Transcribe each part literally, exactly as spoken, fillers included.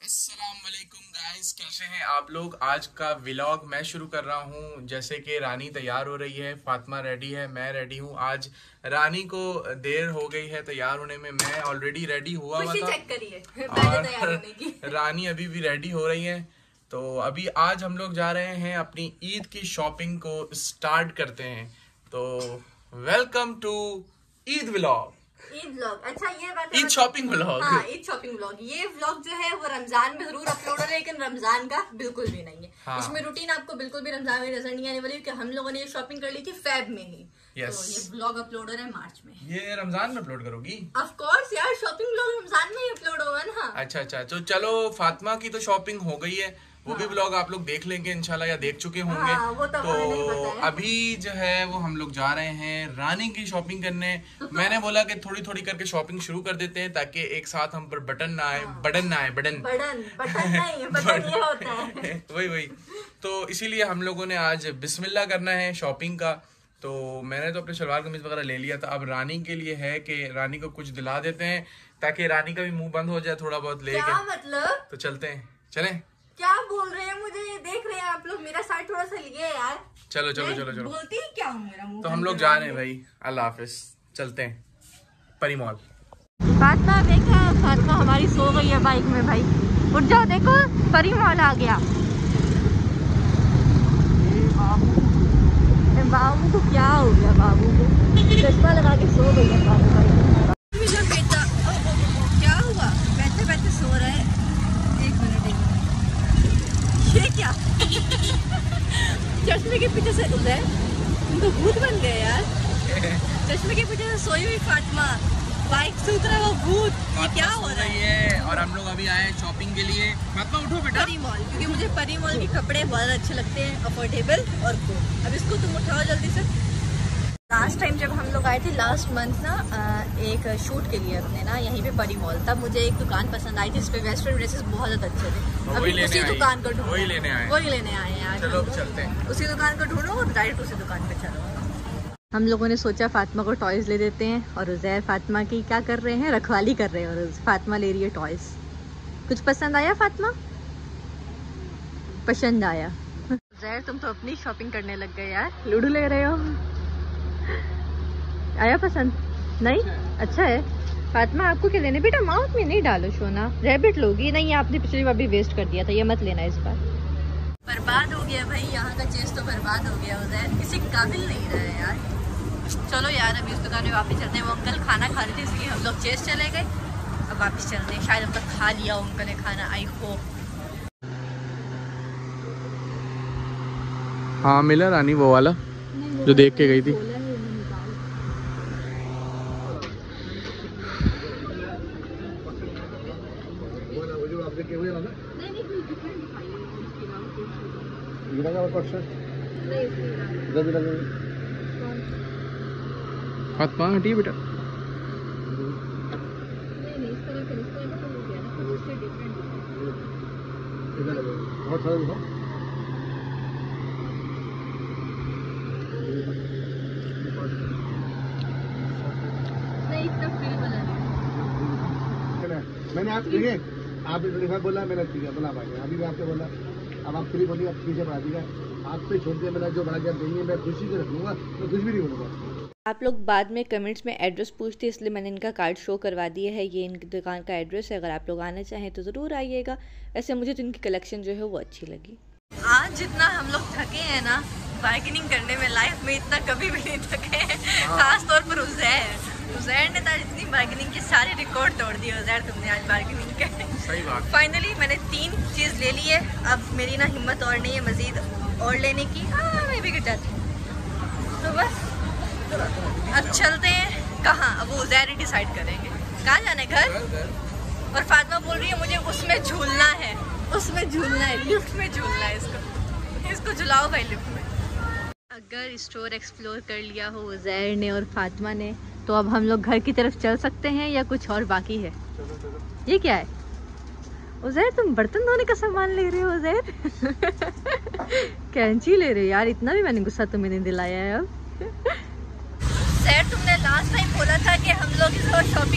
अस्सलामुअलैकुम गाइस, कैसे हैं आप लोग। आज का व्लॉग मैं शुरू कर रहा हूं। जैसे कि रानी तैयार हो रही है, फातिमा रेडी है, मैं रेडी हूं। आज रानी को देर हो गई है तैयार होने में, मैं ऑलरेडी रेडी हुआ हुआ था। चेक करिए तैयार होने की। रानी अभी भी रेडी हो रही है। तो अभी आज हम लोग जा रहे हैं अपनी ईद की शॉपिंग को स्टार्ट करते हैं। तो welcome to Eid vlog. Eid vlog, अच्छा ये बात ईद शॉपिंग व्लॉग। हाँ, ईद शॉपिंग व्लॉग। ये व्लॉग जो है वो रमजान में जरूर अपलोड हो, लेकिन रमजान का बिल्कुल भी नहीं है। हाँ। इसमें रूटीन आपको बिल्कुल भी रमजान में नजर नहीं आने वाली, क्योंकि हम लोगों ने ये शॉपिंग कर ली थी फेब में ही। yes. तो ये व्लॉग अपलोड हो रहा है मार्च में। ये रमजान में अपलोड करोगी? ऑफ कोर्स यार, शॉपिंग व्लॉग रमजान में ही अपलोड होगा ना। अच्छा अच्छा, तो चलो फातिमा की तो शॉपिंग हो गई है, वो हाँ। भी ब्लॉग आप लोग देख लेंगे इंशाल्लाह, या देख चुके होंगे। हाँ, वो तो, तो अभी जो है वो हम लोग जा रहे हैं रानी की शॉपिंग करने। मैंने बोला कि थोड़ी थोड़ी करके शॉपिंग शुरू कर देते हैं, ताकि एक साथ हम पर बटन ना आए। हाँ। बटन ना आए, बटन बटन बटन नहीं, बटन ये होता है। वही वही तो इसीलिए हम लोगों ने आज बिस्मिल्लाह करना है शॉपिंग का। तो मैंने तो अपने शलवार कमीज वगैरह ले लिया था। अब रानी के लिए है कि रानी को कुछ दिला देते हैं, ताकि रानी का भी मुंह बंद हो जाए थोड़ा बहुत लेके। क्या मतलब? तो चलते हैं, चलें। क्या बोल रहे हैं? मुझे ये देख रहे हैं आप लोग, मेरा साइड थोड़ा सा लिए यार। चलो चलो चलो चलो, बोलती ही क्या हूँ, मेरा मुंह। तो हम लोग जा रहे हैं भाई, अल्लाह हाफिज। चलते हैं परी मॉल। फातिमा देखा, फातिमा हमारी सो गई है बाइक में। भाई उठ जाओ, देखो परी मॉल आ गया। बाबू को क्या हो गया? बाबू को चश्मा लगा के सो गई है फातिमा। बेटा क्या हुआ? बैठे बैठे सो रहा है। एक मिनट एक मिनट, ये क्या? चश्मे के पीछे से उधर तुम तो भूत बन गए यार। चश्मे के पीछे से सोई हुई फातिमा, बाइक से उतरा वो भूत। ये क्या हो रहा है? और हम लोग अभी आए हैं शॉपिंग के लिए। फातिमा उठो बेटा। परी मॉल, क्योंकि मुझे परी मॉल के कपड़े बहुत अच्छे लगते हैं, अफोर्डेबल और कूल। अब इसको तुम उठाओ जल्दी से। लास्ट टाइम जब हम लोग आए थे लास्ट मंथ ना, एक शूट के लिए अपने ना यहीं पे परी मॉल, तब मुझे एक दुकान पसंद आई थी, इस पे वेस्टर्न ड्रेसेस बहुत ज्यादा अच्छे थे। अभी उसी दुकान को ढूंढो, वही लेने आए वही लेने आए हैं आज। चलो चलते हैं, उसी दुकान को ढूंढो और डायरेक्ट उसी दुकान पे चलो। हम लोगों ने सोचा फातिमा को टॉयज ले देते हैं, और उज़ैर फातिमा की क्या कर रहे हैं? रखवाली कर रहे हैं, और फातिमा ले रही है टॉयज। कुछ पसंद आया फातिमा? पसंद आया? उज़ैर तुम तो अपनी शॉपिंग करने लग गए यार, लूडो ले रहे हो। आया पसंद? नहीं अच्छा है। फातिमा आपको क्या लेने? बेटा माउथ में नहीं डालो सोना, रैबिट लोगी। नहीं, आपने पिछली बार भी वेस्ट कर दिया था, ये मत लेना इस बार। बर्बाद हो गया भाई, यहाँ का चीज तो बर्बाद हो गया। उज़ैर किसी काबिल नहीं रहा है यार। चलो यार, अभी उस दुकान में वापस चलते हैं। वो अंकल खाना खा रहे थे, इसलिए हम लोग चेस चले गए। अब वापस चलते हैं, शायद अब तक खा लिया अंकल ने खाना, आई होप। हाँ मिला रानी वो वाला जो देख के गई थी। फातिमा हटी बेटा। मैंने आप देखे, आप बोला, मैंने बोला अभी मैं आपसे बोला। अब आप फ्री बोलिए, आप पीछे बढ़ा दीजिए। आप पे छोड़ दिया, मैंने जो बड़ा क्या देंगे मैं खुशी से रखूंगा, मैं कुछ भी नहीं बोलूँगा। आप लोग बाद में कमेंट्स में एड्रेस पूछते, इसलिए मैंने इनका कार्ड शो करवा दिया है। ये इनकी दुकान का एड्रेस है, अगर आप लोग आना चाहें तो ज़रूर आइएगा। वैसे मुझे तो इनकी कलेक्शन जो है वो अच्छी लगी। आज जितना हम लोग थके हैं ना बार्गेनिंग करने में, लाइफ में इतना कभी भी नहीं थके हैं। खास तौर पर उज़ैर उज़ैर ने तो इतनी बार्गेनिंग की सारे रिकॉर्ड तोड़ दिए। उज़ैर तुमने आज बार्गेनिंग कर, सही बात। फाइनली मैंने तीन चीज़ ले ली है, अब मेरी ना हिम्मत और नहीं है मज़ीद और लेने की। हाँ मैं भी गिर जाती हूँ, तो बस अब चलते हैं। कहाँ? अब वो उज़ैर ही डिसाइड करेंगे कहाँ जाना है। घर। और फातिमा बोल रही है मुझे उसमें झूलना है, उसमें झूलना है, लिफ्ट में झूलना है। इसको इसको झुलाओ भाई लिफ्ट में। अगर स्टोर एक्सप्लोर कर लिया हो उज़ैर ने और फातिमा ने, तो अब हम लोग घर की तरफ चल सकते हैं, या कुछ और बाकी है? चलो, चलो। ये क्या है उज़ैर? तुम बर्तन धोने का सामान ले रहे हो उज़ैर? कैंची ले रहे हो यार, इतना भी मैंने गुस्सा तुम्हें नहीं दिलाया है। अब सर तुमने लास्ट टाइम बोला था कि हम लोग इस बार शॉपिंग नहीं किया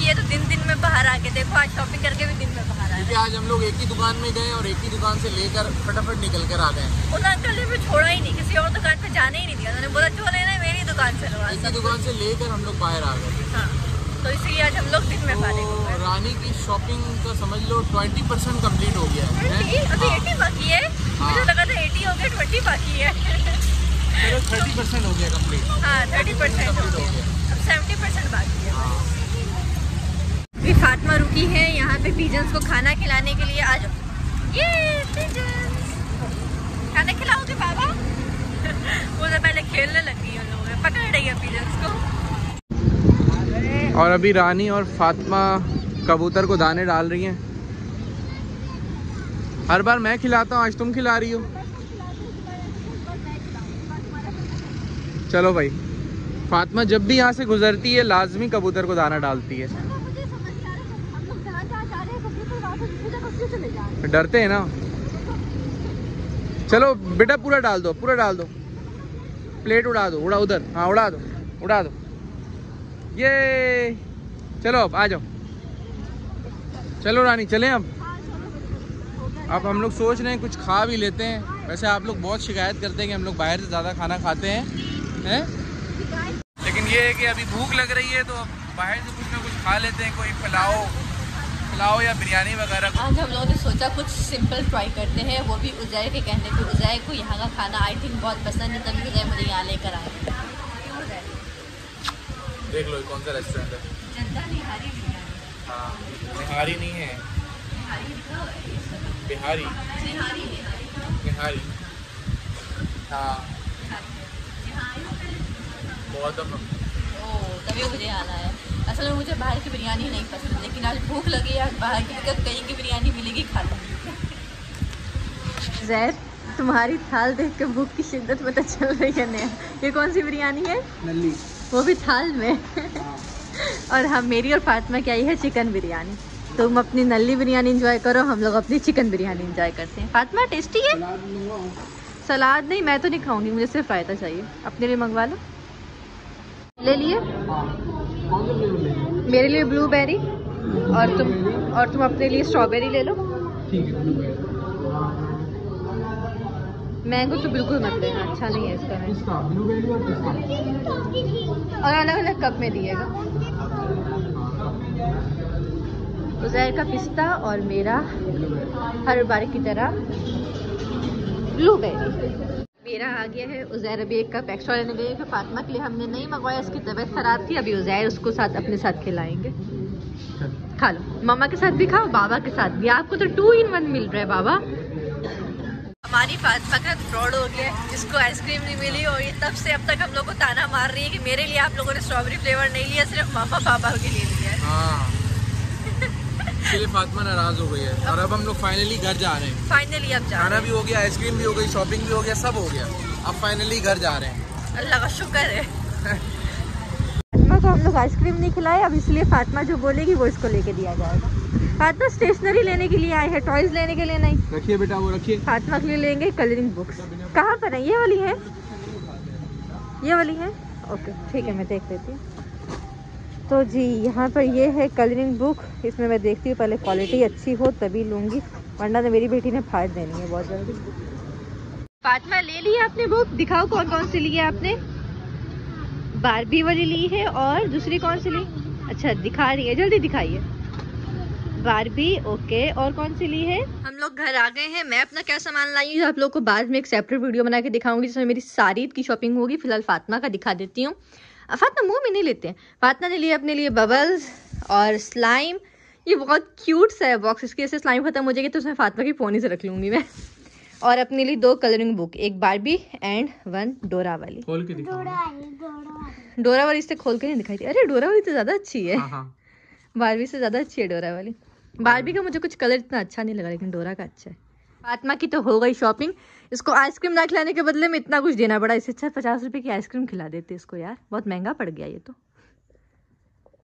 है तो दिन दिन में बाहर आके देखो, आज शॉपिंग करके भी दिन में बाहर आए। आज हम लोग एक ही दुकान में गए और एक ही दुकान से लेकर फटाफट निकल कर आ गए। उन अंकल ने भी छोड़ा ही नहीं, किसी और दुकान पे जाने ही नहीं दिया। उन्होंने बोला जो लेना है मेरी दुकान से लो। एक ही दुकान से लेकर हम लोग बाहर आ गए। हाँ, तो इसलिए आज हम लोग दिन में फारिग हो गए। रानी की शॉपिंग तो समझ लो ट्वेंटी परसेंट कम्प्लीट हो गया है। अभी एटी बाकी है, मुझे लगा था एटी हो गया, ट्वेंटी बाकी है। चलो थर्टी परसेंट हो गया कम्प्लीट। हाँ थर्टी परसेंट हो गया, अब सेवेंटी परसेंट बाकी है। अभी फातिमा रुकी है यहाँ पे पिजन्स को खाना खिलाने के लिए। आज ये पिजन्स खाना खिलाओगे बाबा? वो तो पहले खेलने लग गई उन लोगों ने, पकड़ रही है पिजन्स को। और अभी रानी और फातिमा कबूतर को दाने डाल रही हैं। हर बार मैं खिलाता हूँ, आज तुम खिला रही हो। चलो भाई, फातिमा जब भी यहाँ से गुजरती है लाजमी कबूतर को दाना डालती है। डरते हैं ना। चलो बेटा पूरा डाल दो, पूरा डाल दो, प्लेट उड़ा दो, उड़ा उधर, हाँ उड़ा दो, उड़ा दो। ये चलो अब आ जाओ। चलो रानी चलें अब। अब हम लोग सोच रहे हैं कुछ खा भी लेते हैं। वैसे आप लोग बहुत शिकायत करते हैं कि हम लोग बाहर से ज़्यादा खाना खाते हैं, हैं? लेकिन ये है कि अभी भूख लग रही है तो अब बाहर से कुछ ना कुछ खा लेते हैं। कोई पुलाव पुलाव या बिरयानी वगैरह। आज हम लोगों ने सोचा कुछ सिंपल ट्राई करते हैं, वो भी उज़ैर के कहने पे। उज़ैर को यहाँ का खाना आई थिंक बहुत पसंद है, तभी उज़ैर मुझे यहाँ लेकर आए। देख लो कौन सा रेस्टोरेंट है। जनता निहारी बिरयानी। हाँ, निहारी नहीं है, बिहारी निहारी निहारी। हाँ बहुत दफा। ओह, तभी मुझे आना है। असल में मुझे बाहर की बिरयानी नहीं पसंद, लेकिन आज भूख लगी है, आज बाहर की जगह कहीं की बिरयानी मिलेगी खा लूँगी। ज़ैर, तुम्हारी थाल देख के भूख की शिद्दत पता चल रही है नया। ये कौन सी बिरयानी है? नल्ली। वो भी थाल में। और हम, मेरी और फातिमा की आई है चिकन बिरयानी। तुम अपनी नल्ली बिरयानी एंजॉय करो, हम लोग अपनी चिकन बिरयानी एंजॉय करते हैं। फातिमा टेस्टी है? सलाद नहीं, मैं तो नहीं खाऊंगी, मुझे सिर्फ रायता चाहिए। अपने लिए मंगवा लो। ले लिए? मेरे लिए ब्लूबेरी और तुम और तुम अपने लिए स्ट्रॉबेरी ले लो। ठीक है, ब्लूबेरी। मैंगो तो बिल्कुल मत लेना, अच्छा नहीं है इसका। पिस्ता, ब्लूबेरी और पिस्ता। और अलग अलग कप में दिएगा। उज़ैर का पिस्ता और मेरा हर बार की तरह ब्लूबेरी। मेरा आ गया है। उज़ैर अभी एक कप एक्स्ट्रा लेने गए कि फातिमा के लिए हमने नहीं मंगवाया, इसकी तबीयत खराब थी। अभी उज़ैर उसको साथ अपने साथ खिलाएंगे। खा लो, मामा के साथ भी खाओ, बाबा के साथ भी। आपको तो टू इन वन मिल रहा है बाबा। हमारी फातिमा का फ्रॉड हो गया, इसको आइसक्रीम नहीं मिली और ये तब से अब तक हम लोग को ताना मार रही है कि मेरे लिए आप लोगों ने स्ट्रॉबेरी फ्लेवर नहीं लिया, सिर्फ मामा पापा के लिए लिया है। हाँ, इसलिए फातिमा नाराज हो गई है। और अब हम लोग फाइनली घर जा रहे हैं। फाइनली अब जा खाना भी हो गया, आइसक्रीम भी हो गई, शॉपिंग भी हो गया, सब हो गया। अब फाइनली घर जा रहे हैं। अल्लाह का शुक्र है। फातिमा को हम लोग आइसक्रीम नहीं खिलाए, अब इसलिए फातिमा जो बोलेगी वो इसको लेके दिया जाएगा। फातिमा स्टेशनरी लेने के लिए आए हैं, टॉयज लेने के लिए नहीं। रखिए बेटा, वो रखिए। फातिमा के लिए लेंगे कलरिंग बुक्स। कहाँ पर है? ये वाली है, ये वाली है। ओके ठीक है, मैं देख लेती हूँ। तो जी यहाँ पर ये है कलरिंग बुक। इसमें मैं देखती हूँ पहले क्वालिटी अच्छी हो तभी लूँगी, वरना तो मेरी बेटी ने फाड़ देनी है बहुत जल्दी। फातिमा ले ली आपने बुक? दिखाओ कौन कौन सी ली है आपने। बारबी वाली ली है और दूसरी कौन सी ली? अच्छा दिखा रही है, जल्दी दिखाइए। Barbie, okay. और कौन सी ली है? हम लोग घर आ गए हैं। मैं अपना क्या सामान लाई हूँ आप लोग को बाद में एक सेपरेट वीडियो बना के दिखाऊंगी, जिसमें मेरी सारी की शॉपिंग होगी। फिलहाल फातिमा का दिखा देती हूँ। फातिमा मुंह में नहीं लेते हैं। फातिमा ने लिए अपने लिए बबल्स और स्लाइम। ये बहुत क्यूट सा है बॉक्स, इसकी ऐसे स्लाइम खत्म हो जाएगी तो उसमें फातिमा की पोनी से रख लूँगी मैं। और अपने लिए दो कलरिंग बुक, एक बारबी एंड वन डोरा वाली। खोल के दिखाओ। डोरा वाली इससे खोल के नहीं दिखाई थी। अरे डोरा वाली तो ज़्यादा अच्छी है। हाँ हाँ। बारबी से ज़्यादा अच्छी है डोरा वाली। बारबी का मुझे कुछ कलर इतना अच्छा नहीं लगा, लेकिन डोरा का अच्छा है। फातिमा की तो हो गई शॉपिंग। इसको आइसक्रीम ना खिलाने के बदले में इतना कुछ देना पड़ा। इससे अच्छा पचास रुपए की आइसक्रीम खिला देते इसको यार, बहुत महंगा पड़ गया ये तो।